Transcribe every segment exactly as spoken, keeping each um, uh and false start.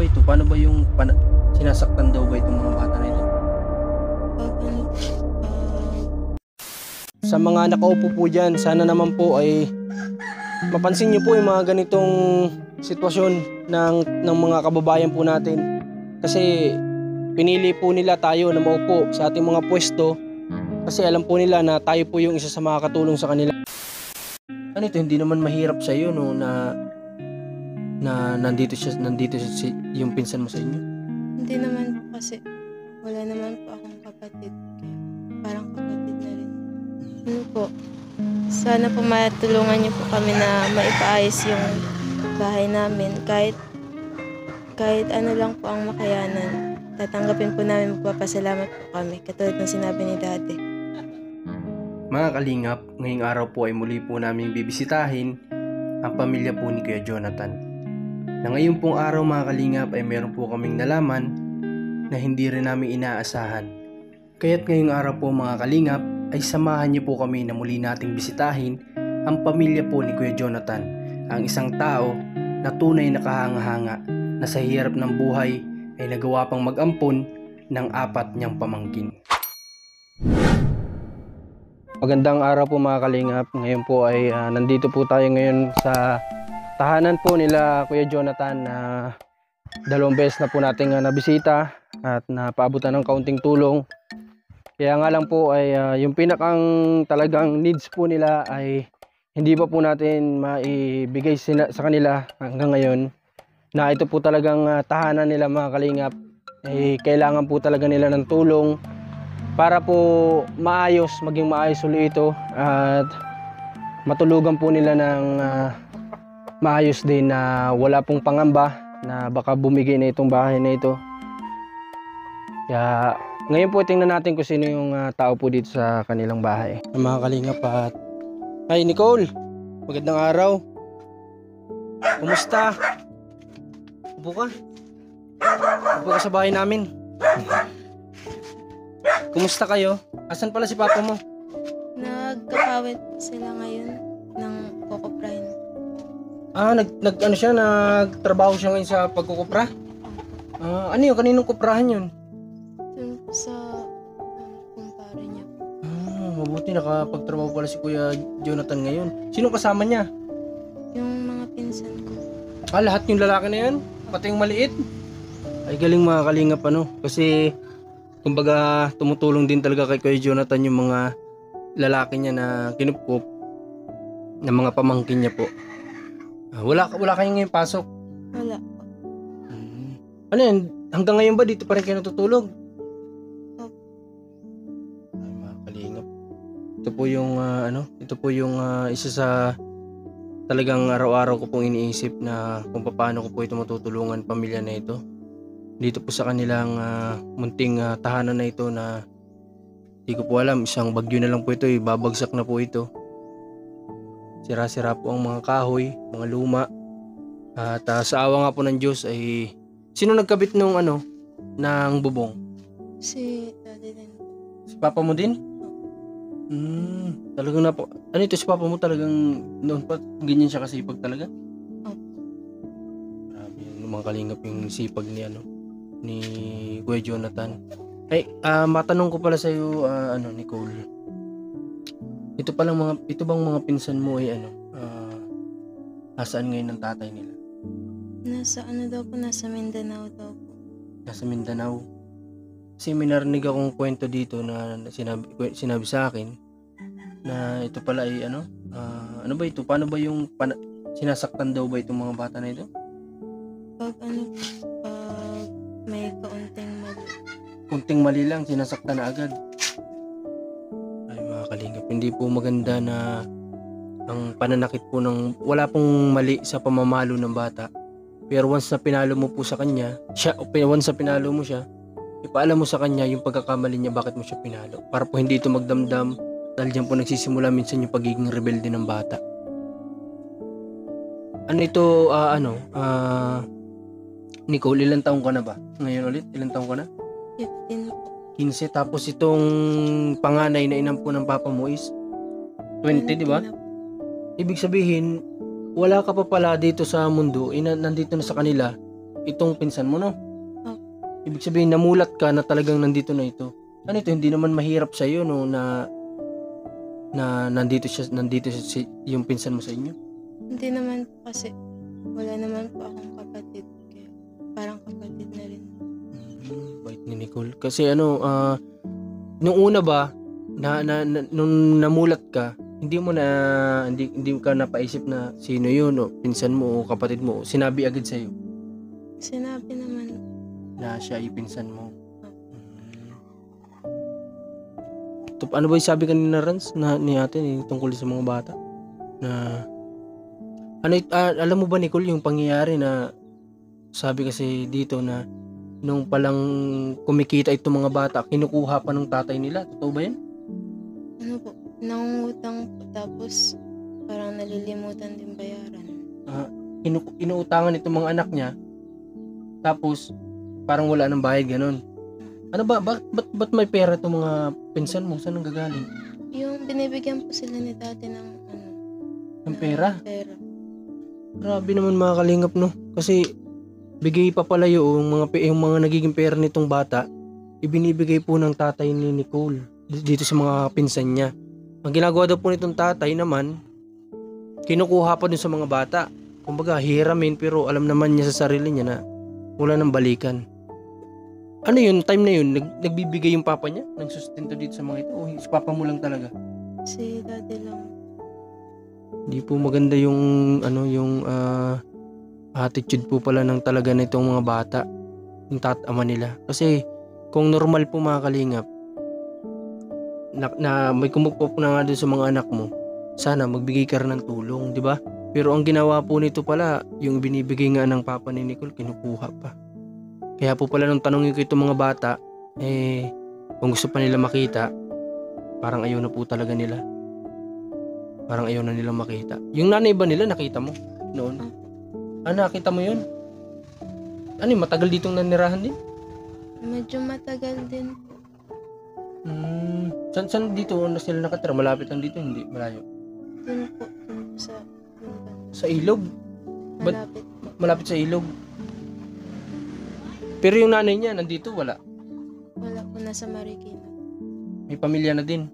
ba ito? Paano ba yung pana- sinasaktan daw ba itong mga bata na ito? Pag ano, ah, Sa mga nakaupo po dyan, sana naman po ay mapansin nyo po yung mga ganitong sitwasyon ng, ng mga kababayan po natin. Kasi pinili po nila tayo na maupo sa ating mga pwesto kasi alam po nila na tayo po yung isa sa makakatulong sa kanila. Ano ito, hindi naman mahirap sa iyo no na na nandito siya nandito siya si, yung pinsan mo sa inyo. hindi naman po kasi wala naman po akong kapatid. Kaya parang kapatid na rin. Ano po, sana po matulungan niyo po kami na maipaayos yung bahay namin. Kahit, kahit ano lang po ang makayanan. Tatanggapin po namin, magpapasalamat po kami. Katulad ng sinabi ni Daddy. Mga kalingap, ngayong araw po ay muli po namin bibisitahin ang pamilya po ni Kuya Jonathan. Na ngayon pong araw mga kalingap ay meron po kaming nalaman na hindi rin namin inaasahan. Kaya't ngayong araw po mga kalingap ay samahan niyo po kami na muli nating bisitahin ang pamilya po ni Kuya Jonathan, ang isang tao na tunay na kahanga-hanga na sa hirap ng buhay ay nagawa pang mag-ampon ng apat niyang pamangkin. Magandang araw po mga kalingap. Ngayon po ay uh, nandito po tayo ngayon sa tahanan po nila Kuya Jonathan na dalawang beses na po nating uh, nabisita at napaabutan ng kaunting tulong. Kaya nga lang po ay uh, yung pinakang talagang needs po nila ay hindi pa po natin maibigay sina- sa kanila hanggang ngayon. Na ito po talagang uh, tahanan nila mga kalingap. Eh, kailangan po talaga nila ng tulong para po maayos, maging maayos ulit ito at matulugan po nila ng uh, maayos din na wala pong pangamba na baka bumigay na itong bahay na ito. Kaya ngayon po tingnan natin kung sino yung uh, tao po dito sa kanilang bahay. Mga kalingap at hi Nicole, magandang araw. Kumusta? Upo ka. Upo ka sa bahay namin. Kumusta kayo? Asan pala si papa mo? Nagkakawit sila ngayon ng kukuprahin. Ah, nag, nag ano siya, nagtrabaho siya ngayon sa pagkukupra? Ah, ano yun? Kaninong kuprahan yun? Dun po sa um, kumpare niya. Ah, mabuti nakapagtrabaho pala si Kuya Jonathan ngayon. Sino kasama niya? Yung mga pinsan ko. Ah, lahat yung lalaki na yan? Pati yung maliit? Ay galing mga kalingap ano. Kasi kumbaga tumutulong din talaga kay Kuya Jonathan yung mga lalaki niya na kinupkup na mga pamangkin niya po. Ah, wala wala kayong ngayon pasok. Wala po. Hmm. Ano yan? Hanggang ngayon ba dito pa rin kayo natutulog? Opo. Ay, mga kalingap. Ito po yung ah, ano, ito po yung ah, isa sa talagang araw-araw ko pong iniisip na kung paano ko po ito matutulungan pamilya na ito. Dito po sa kanilang uh, munting uh, tahanan na ito na hindi ko po alam, isang bagyo na lang po ito, ibabagsak na po ito. Sira-sira po ang mga kahoy, mga luma. At uh, sa awa nga po ng Diyos ay sino nagkabit nung ano ng bubong? Si Daddy din. Si papa mo din? Hmm, talagang na po. Ano ito si papa mo talagang noon pa ganyan siya kasipag talaga? Opo. Grabe yung mga kalingap yung sipag ni ano ni Kuya Jonathan. Ay, uh, matanong ko pala sa iyo uh, ano Nicole. Ito palang mga ito bang mga pinsan mo ay ano uh, nasaan ngayon ang tatay nila? Nasa ano daw po, nasa Mindanao daw po. Nasa Mindanao. Kasi may narinig akong kwento dito na sinabi sinabi sa akin na ito pala ay ano uh, ano ba ito? Paano ba yung pana- sinasaktan daw ba itong mga bata na ito? Pag ano po, pag may kaunting mali. Kunting mali lang sinasaktan na agad. Ay mga kalingap, hindi po maganda na ang pananakit po ng wala pong mali sa pamamalo ng bata. Pero once na pinalo mo po sa kanya, siya o once na pinalo mo siya, ipaalam mo sa kanya yung pagkakamali niya bakit mo siya pinalo. Para po hindi ito magdamdam dahil diyan po nagsisimula minsan yung pagiging rebelde ng bata. Ano ito, uh, ano, ah, uh, Nicole, ilang taong ka na ba? Ngayon ulit, ilang taong ka na? fifteen po. fifteen, tapos itong panganay na inampo ng papa mo is twenty, di ba? na po. Ibig sabihin, wala ka pa pala dito sa mundo, ina, nandito na sa kanila, itong pinsan mo, no? Opo. Ibig sabihin, namulat ka na talagang nandito na ito. Ano ito, hindi naman mahirap sa iyo, no, na na nandito siya, nandito siya, si, yung pinsan mo sa inyo? Hindi naman po kasi wala naman po akong kapatid. Kaya parang kapatid na rin. Hmm, bait ni Nicole. Kasi ano, ah, nung una ba, na, na, na nung namulat ka, hindi mo na, hindi, hindi ka napaisip na sino yun, o pinsan mo, o kapatid mo, o sinabi agad sa'yo Sinabi naman, na siya ay pinsan mo? Hmm. Tup, ano ba yung sabi kanina, Rans, na ni ate, eh, tungkol sa mga bata? Na, ano, y- ah, alam mo ba, Nicole, yung pangyayari na, sabi kasi dito na, nung palang kumikita itong mga bata, kinukuha pa ng tatay nila. Totoo ba yan? ano po, nangungutang po tapos parang nalilimutan din bayaran. Ah, inu- inuutangan itong mga anak niya, tapos parang wala nang bayad, ganun. Ano ba, ba't, ba't, ba't may pera itong mga pinsan mo? Saan ang gagaling? Yung binibigyan po sila ni dati ng ano, Ng pera? pera. Grabe naman mga kalingap, no? Kasi bigay pa pala yung mga, pe- yung mga nagiging pera nitong bata, ibinibigay po ng tatay ni Nicole d- dito sa mga pinsan niya. Ang ginagawa daw po nitong tatay naman, kinukuha pa dun sa mga bata. Kumbaga, hiramin, pero alam naman niya sa sarili niya na wala nang balikan. Ano yun, time na yun, nag- nagbibigay yung papa niya ng sustento dito sa mga ito? O si papa mo lang talaga? Si dati lang. Hindi po maganda yung, ano, yung ah, attitude po pala ng talaga nitong mga bata, yung tatama nila. Kasi kung normal po mga kalingap, na, na may kumukpok na nga doon sa mga anak mo, sana magbigay ka rin ng tulong, di ba? Pero ang ginawa po nito pala, yung binibigay nga ng papa ni Nicole, kinukuha pa. Kaya po pala nung tanongin ko itong mga bata, eh, kung gusto pa nila makita, parang ayaw na po talaga nila. Parang ayaw na nila makita. Yung nanay ba nila, nakita mo noon? Ah, nakita mo yun? Ano yun, matagal ditong nanirahan din? Medyo matagal din po. Hmm, saan, saan dito na sila nakatira? Malapit lang dito, hindi? Malayo? Dun po, dun po sa dun ba? Sa ilog? Ba't- Malapit po. Malapit sa ilog. Pero yung nanay niya, nandito, wala. Wala po, nasa Marikina. May pamilya na din.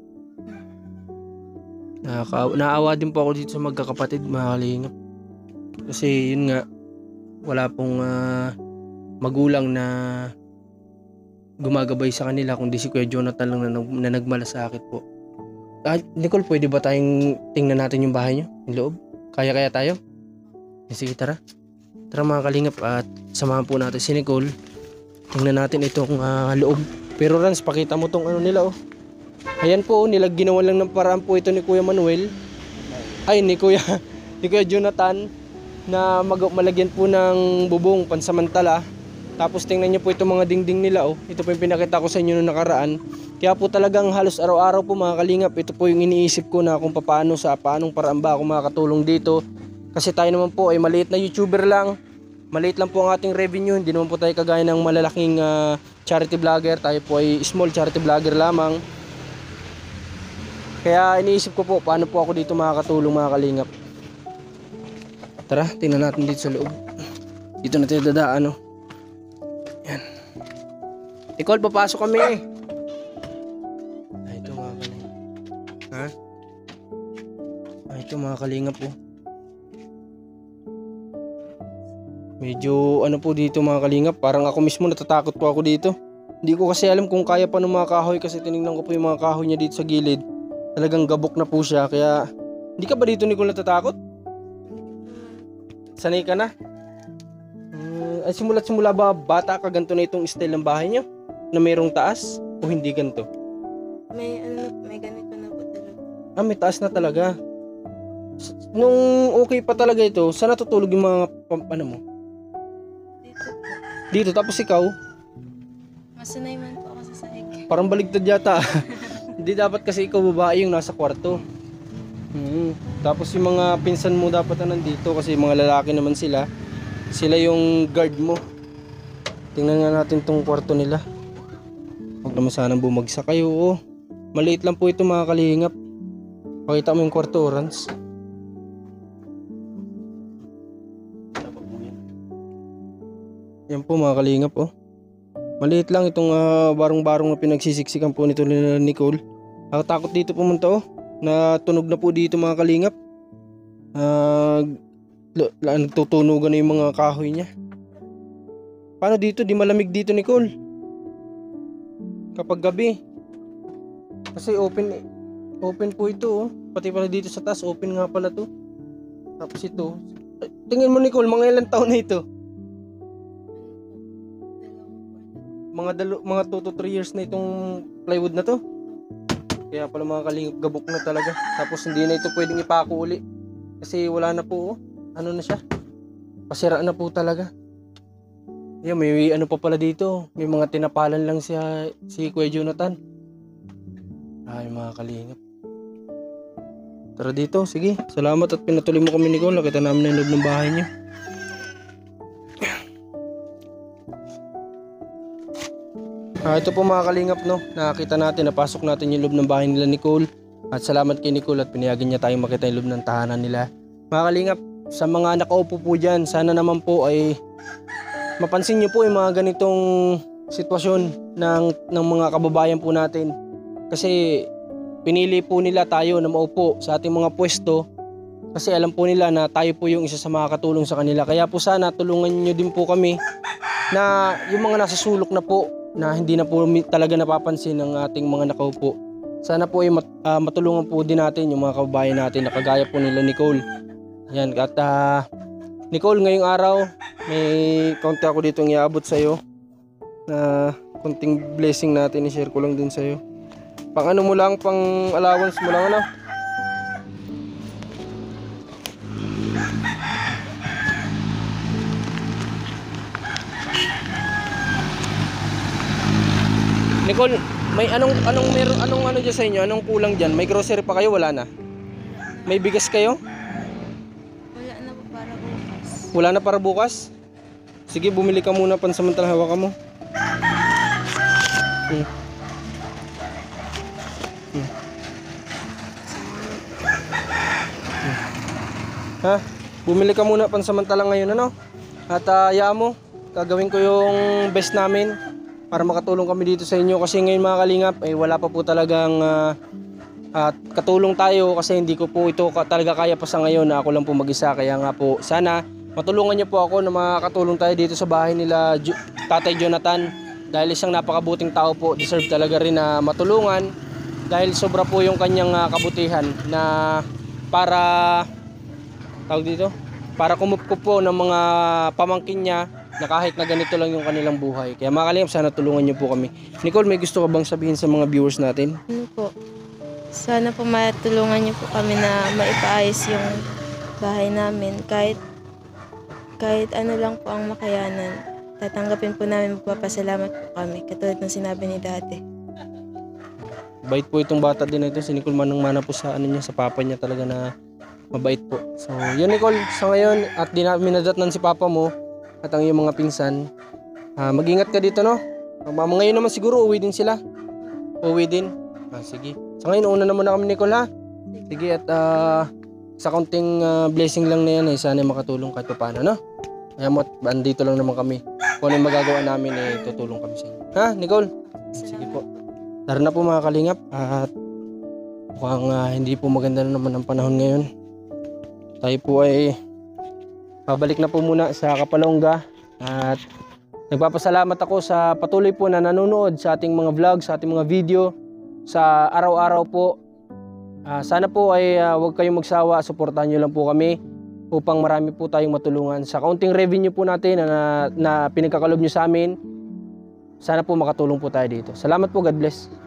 Nakaka- naawa din po ako dito sa magkakapatid, mga kalingap. Kasi yun nga, wala pong ah, magulang na gumagabay sa kanila, kundi si Kuya Jonathan lang na, nag- na nagmalasakit po. Ah, Nicole, pwede ba tayong tingnan natin yung bahay niyo, yung loob? Kaya-kaya tayo? Eh, sige, tara. Tara mga kalingap, at samahan po natin si Nicole. Tingnan natin itong ah, loob. Pero Rans, pakita mo tong ano nila, oh. Ayan po, nilag ginawa lang ng paraan po ito ni Kuya Manuel. Ay, ni Kuya, ni Kuya Jonathan, na mag malagyan po ng bubong pansamantala. Tapos tingnan niyo po itong mga dingding nila, oh. Ito po yung pinakita ko sa inyo noong nakaraan. Kaya po talagang halos araw-araw po mga kalingap, ito po yung iniisip ko na kung paano, sa paanong paraan ba ako makakatulong dito. Kasi tayo naman po ay maliit na YouTuber lang. Maliit lang po ang ating revenue, hindi naman po tayo kagaya ng malalaking ah, charity vlogger. Tayo po ay small charity vlogger lamang. Kaya iniisip ko po paano po ako dito makakatulong mga kalingap. Tara, tingnan natin dito sa loob. Dito na tayo dadaan, no? Yan. Nicole, papasok kami. Ay, ito mga kalingap. Ha? Ay, ito mga kalingap po. Medyo ano po dito mga kalingap, parang ako mismo natatakot po ako dito. Hindi ko kasi alam kung kaya pa ng mga kahoy, kasi tinignan ko po yung mga kahoy niya dito sa gilid. Talagang gabok na po siya, kaya hindi ka ba dito, Nicole, natatakot? Sanay ka na? Hmm, ay simula't simula ba bata ka ganito na itong style ng bahay niyo? Na mayroong taas o hindi ganito? May ano na po, may ganito na po talaga. Ah, may taas na talaga. S- Nung okay pa talaga ito, saan natutulog yung mga pam- ano mo? Dito po. Dito, tapos ikaw, Masanay man po ako sa sahig. parang baligtad yata. Hindi dapat kasi ikaw babae yung nasa kwarto. Hmm. Tapos yung mga pinsan mo dapat na nandito, kasi mga lalaki naman sila. Sila yung guard mo. Tingnan nga natin tong kwarto nila. Huwag naman sanang bumagsak kayo, oh. Maliit lang po ito mga kalingap. Pakita mo yung kwarto, Rans. Yan po mga kalingap oh. Maliit lang itong ah, barong-barong na pinagsisiksikan po nito ni Nicole. Nakatakot dito pumunta oh. Natunog na po dito mga kalingap. Ah, uh, nagtutunugan na yung mga kahoy niya. Paano dito? Di malamig dito, Nicole. Kapag gabi. Kasi open open po ito oh. Pati pala dito sa taas open nga pala to. Tapos ito. Tingin mo Nicole, mga ilang taon na ito? Mga dalo, mga two to three years na itong plywood na to. Kaya pala mga kalingap, gabok na talaga. Tapos hindi na ito pwedeng ipako uli. Kasi wala na po oh. Ano na siya? Pasira na po talaga. Yan, may ano pa pala dito. May mga tinapalan lang siya, si Kuya Jonathan. Ay mga kalingap. Tara dito, sige. Salamat at pinatuloy mo kami Nicole. Nakita namin ang loob ng bahay niyo. Ah, ito po mga kalingap no. Nakita natin, napasok natin yung loob ng bahay nila Nicole. At salamat kay Nicole at pinayagan niya tayong makita yung loob ng tahanan nila. Mga kalingap, sa mga nakaupo po dyan, sana naman po ay mapansin nyo po yung mga ganitong sitwasyon ng, ng mga kababayan po natin. Kasi pinili po nila tayo na maupo sa ating mga pwesto kasi alam po nila na tayo po yung isa sa mga katulong sa kanila. Kaya po sana tulungan nyo din po kami na yung mga nasa sulok na po na hindi na po talaga napapansin ng ating mga nakaupo. Sana po ay mat, uh, matulungan po din natin yung mga kababayan natin na kagaya po nila Nicole. Yan, at uh, Nicole, ngayong araw may konti ako dito ang iaabot sa'yo na konting blessing natin, i-share ko lang din sa'yo. Pang ano mo lang, pang allowance mo lang ano. Nicole, may anong anong meron anong ano diyan sa inyo? Anong kulang diyan? May grocery pa kayo? Wala na. May bigas kayo? Wala na po para bukas. Wala na para bukas? Sige, bumili ka muna pansamantalang hawakan mo. Hmm. Hmm. Hmm. Ha? Bumili ka muna pansamantalang ngayon ano? At uh, hayaan mo, gagawin ko yung best namin para makatulong kami dito sa inyo kasi ngayon mga kalingap eh wala pa po talagang uh, uh, katulong tayo kasi hindi ko po ito ka, talaga kaya pa sa ngayon na ako lang po mag-isa. Kaya nga po sana matulungan niyo po ako na makakatulong tayo dito sa bahay nila Jo- Tatay Jonathan dahil isang napakabuting tao po, deserve talaga rin na matulungan dahil sobra po yung kanyang uh, kabutihan na para tawag dito para kumupkup po ng mga pamangkin niya na kahit na ganito lang yung kanilang buhay. Kaya mga kalingap, sana tulungan niyo po kami. Nicole, may gusto ka bang sabihin sa mga viewers natin? Ano po? Sana po matulungan niyo po kami na maipaayos yung bahay namin. Kahit kahit ano lang po ang makayanan. Tatanggapin po namin, magpapasalamat po kami. Katulad ng sinabi ni dati. Bait po itong bata din na ito. Si Nicole manang-mana po sa ano niya, sa papa niya talaga na mabait po. So, yun Nicole, sa ngayon, at di na minadatnan si papa mo, at ang iyong mga pinsan, uh, mag-ingat ka dito no. Mga ngayon naman siguro uwi din sila. Uwi din. Ah, sige. Sa ngayon una na muna kami Nicole ha. Sige at uh, sa kaunting uh, blessing lang na yan eh, sana makatulong kahit paano no. Kaya mo at andito lang naman kami. Kung ano yung magagawa namin eh tutulong kami sa inyo. Ha Nicole? Sige po. Tara na po mga kalingap at mukhang uh, hindi po maganda na naman ang panahon ngayon. Tayo po ay pabalik na po muna sa Kapalongga at nagpapasalamat ako sa patuloy po na nanonood sa ating mga vlog, sa ating mga video, sa araw-araw po. Uh, sana po ay uh, huwag kayong magsawa, suportahan nyo lang po kami upang marami po tayong matulungan. Sa kaunting revenue po natin na, na, na pinagkakalob nyo sa amin, sana po makatulong po tayo dito. Salamat po, God bless.